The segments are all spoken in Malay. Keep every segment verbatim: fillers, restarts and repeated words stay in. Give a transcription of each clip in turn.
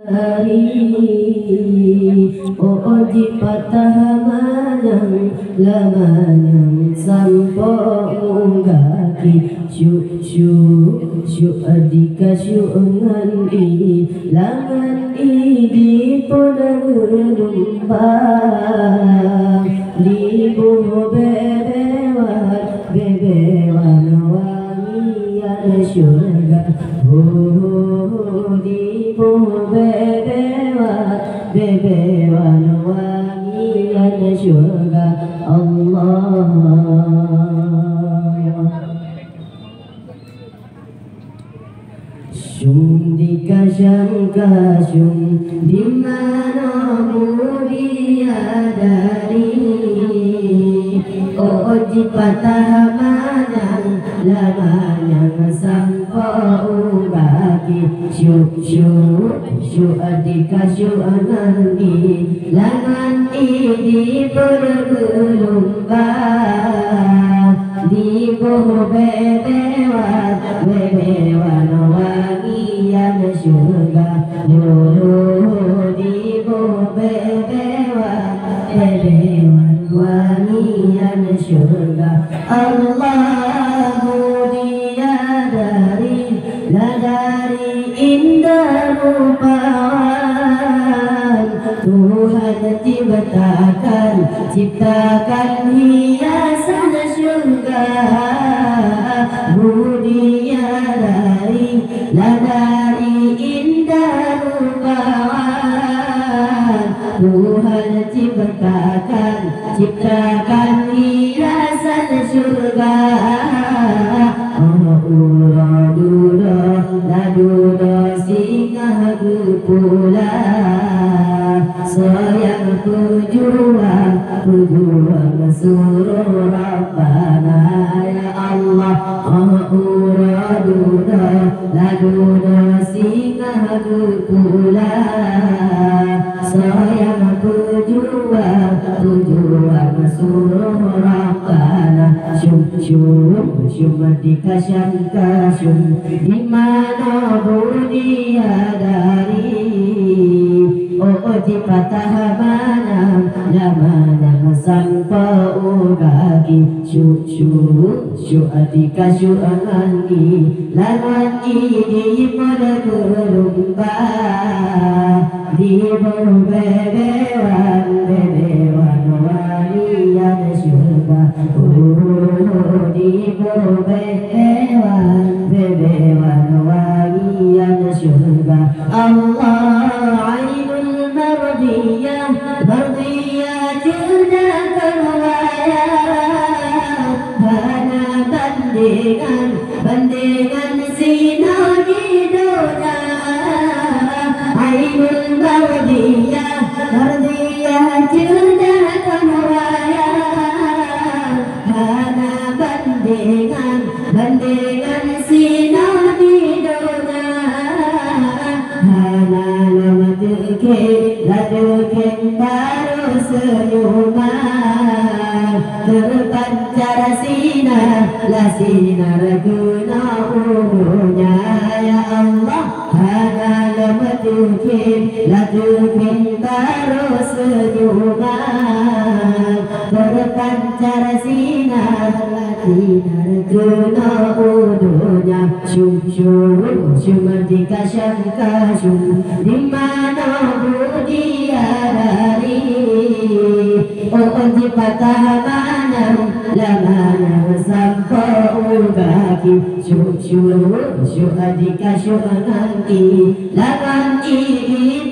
Oh di patah manang lamanyang sampo unggaki syuk syuk syuk adika syuk ngandi langan idi podang lumpang di buho bebewat bebewan wangian syurga oh di buho bebewat bebewan wangian syurga Allah. Syum di kasyam kasyum di mana mulia dari oh di patah manang lamanya sampo ubaki syuk syuk syuk adika syuk anandi langan idi bergelombang di buh bebewat bebewan wangian syurga oh di buh bebewat bebewan wangian syurga Allahu dia dari dari indah rupawan Tuhan ciptakan ciptakan hiasan syurga Budia dari dari indah rupawan Tuhan ciptakan ciptakan hiasan syurga Ura-dura ladura singa pula sayang tujuan tujuan suruh Rabbana ya Allah Ura-dura ladura singa pula sayang tujuan tujuan suruh Rabbana syum syum syum di kasyam kasyum di mana budia dari oh di patah manang lamanya sampo ubaki syuk syuk syuk adika syuk anggi langan idi bergelombang di buh bebewan bebewan wangian syurga oh di buh bebewan bebewan wangian syurga Allah ainul mardiyah mardiyah jurnaka wayah bana bandingan bandingan sinar di dunia ainul mardiyah mardiyah jurnaka wayah bana bandingan bandingan sinar di dunia hana lamaduke laduke baru senyuman terpancar sinar la sinar guna umunya ya Allah hana lamaduke laduke baru senyuman terpancar sinar la sinar guna umunya syum syum syum di kasyam kasyum di mana budia dari oh di patah manang lamanya sampo ubaki syuk syuk syuk adika syuk nanti langan ini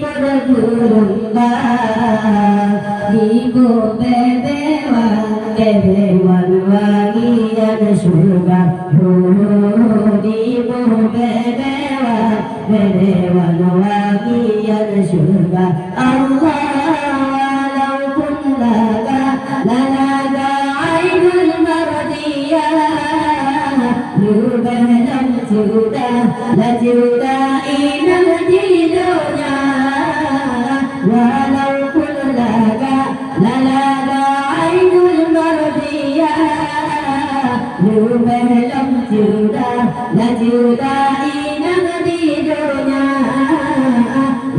bergelombang di buh bebewan bebewan wangian syurga oh di buh bebewan bebewan wangian syurga Allah walaupun laga lalaga ainul mardiyah lubahan juda la juda inal jidunya walaupun laga lalaga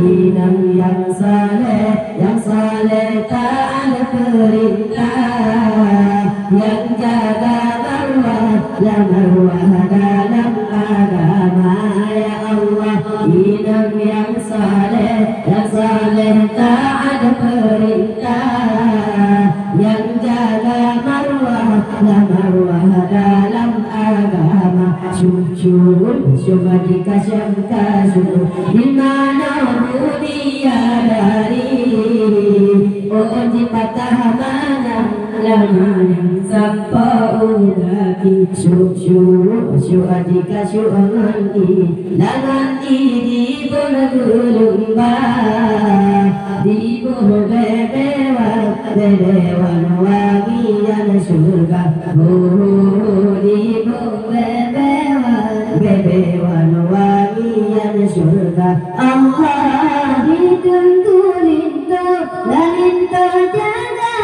inam yang saleh, yang saleh taat perintah, yang jaga marwah, ya marwah dalam agama. Ya Allah, inam yang saleh, yang saleh taat perintah, yang jaga marwah, ya marwah dalam agama. Syukur, syukur dikasih syukur di mana mulia dari oh di patah mana lama yang sampai lagi. Syukur, syukur dikasih nanti nanti di bergelumba di bebewan bebewan wagian surga. Oh di bebewan bebewan wagian surga. Allah ditunggu lintu dan lintu jaga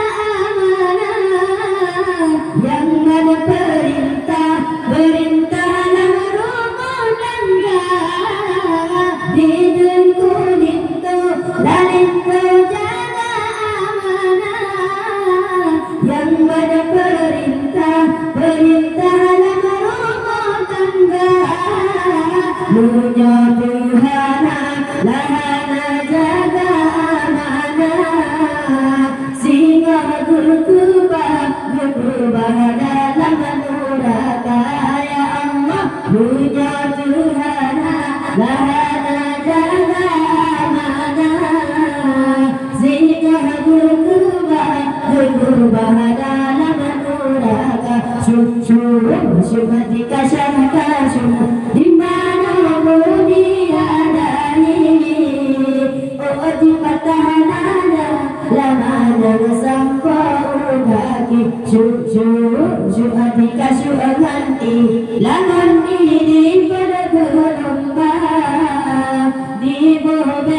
amanah, yang ada perintah perintahlah rumah tangga. Ditunggu lintu dan lintu jaga amanah, yang ada perintah perintahlah rumah tangga. Punya Tuhan lahana jaga amanah, singa berkubah berkubah dalam nuraka. Ya Allah, punya Tuhan lahana jaga amanah, singa berkubah berkubah dalam nuraka. Syukur syukur dikasih syukur di mana mulia dari oh di patah nada lama yang sampai kaki. Syukur syukur dikasih nanti laman ini pada gelombang di bawah